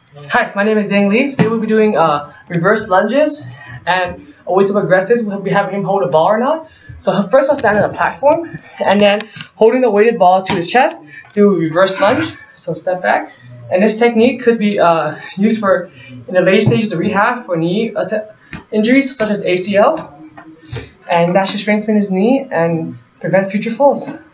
Hi, my name is Dang Lee. Today we'll be doing reverse lunges, and a way to progress this, we'll be having him hold a ball or not. So first we'll stand on a platform, and then holding the weighted ball to his chest, do a reverse lunge, so step back. And this technique could be used for in the late stages of rehab for knee injuries such as ACL, and that should strengthen his knee and prevent future falls.